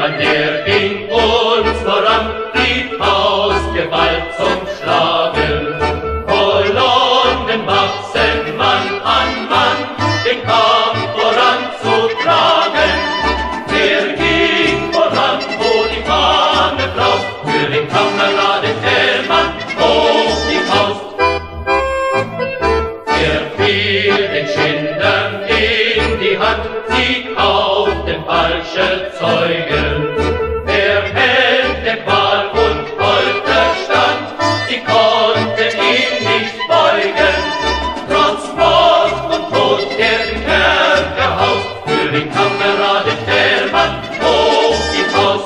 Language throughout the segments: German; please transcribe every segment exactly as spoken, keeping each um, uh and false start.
Thälmann, der ging uns voran, die Faust geballt zum Schlagen. Kolonnen wachsen Mann an Mann, den Kampf voranzutragen. Der ging voran, wo die Fahne blaust, für den Kameraden Thälmann, hoch die Faust. Er fiel den Schindern in die Hand, sie kauften falsche Zeugen. Der Held der Qual und Folter stand, sie konnten ihn nicht beugen. Trotz Mord und Tod, der den Kerker haust, für den Kameraden Thälmann, hoch die Faust.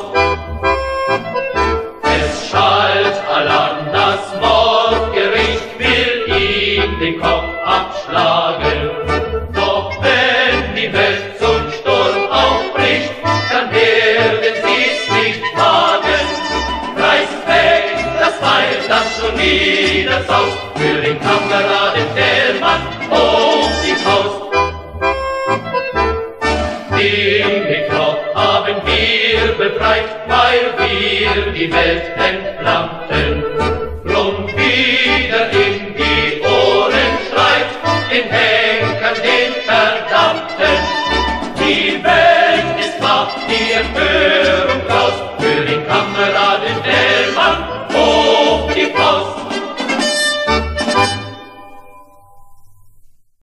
Es schallt Alarm, das Mordgericht will ihm den Kopf abschlagen. Doch wenn die Welt zum Sturm aufbricht, dann werden sie's nicht wagen. Reißt weg das Pfeil, das schon wieder saust, für den Kameraden Thälmann, hoch die Faust. Den Mittwoch haben wir befreit, weil wir die Welt entflammten.